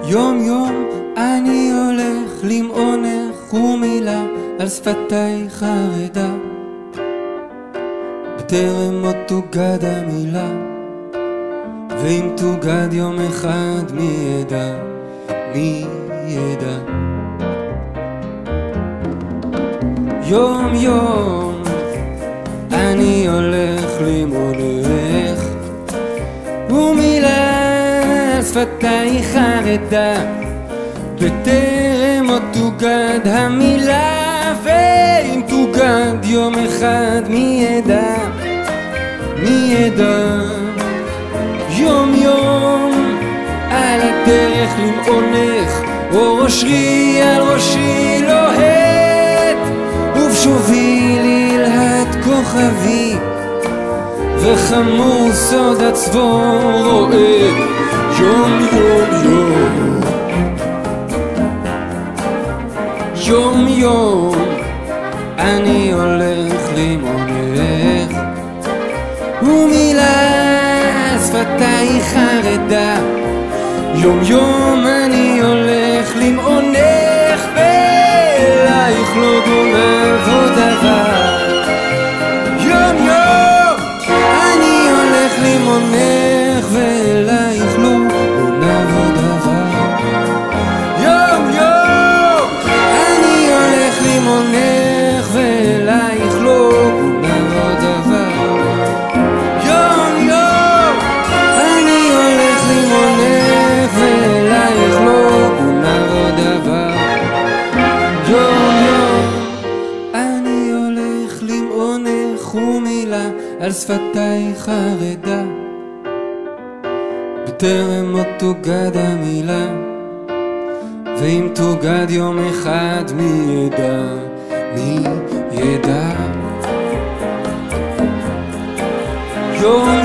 יום יום אני הולך למעונך ומילה על שפתיי חרדה, בטרם עוד תוגד המילה, ואם תוגד יום אחד מי ידע, מי ידע. יום יום אני הולך למעונך ומילה על שפתיי חרדה, בטרם עוד תוגד המילה, ואם תוגד יום אחד מי ידע, מי ידע. יום יום על הדרך למעונך, וראשי על ראשי לוהט, ובשובי ללהט כוכבי, וחמור סוד הצבור רועד. יום יום יום יום יום אני הולך למעונך ומילה על שפתיי חרדה, יום יום אני הולך למעונך, ואלייך לא גונב עוד דבר. יום יום אני הולך למעונך, ואלייך לא גונב עוד דבר. יום יום אני הולך למעונך, ואלייך לא גונב עוד דבר. יום יום אני הולך למעונך, ואלייך לא גונב עוד דבר. יום יום אני הולך למעונך ומילה על שפתיי חרדה, בטרם עוד תוגד המילה, ואם תוגד יום אחד מי ידע, מי ידע. יום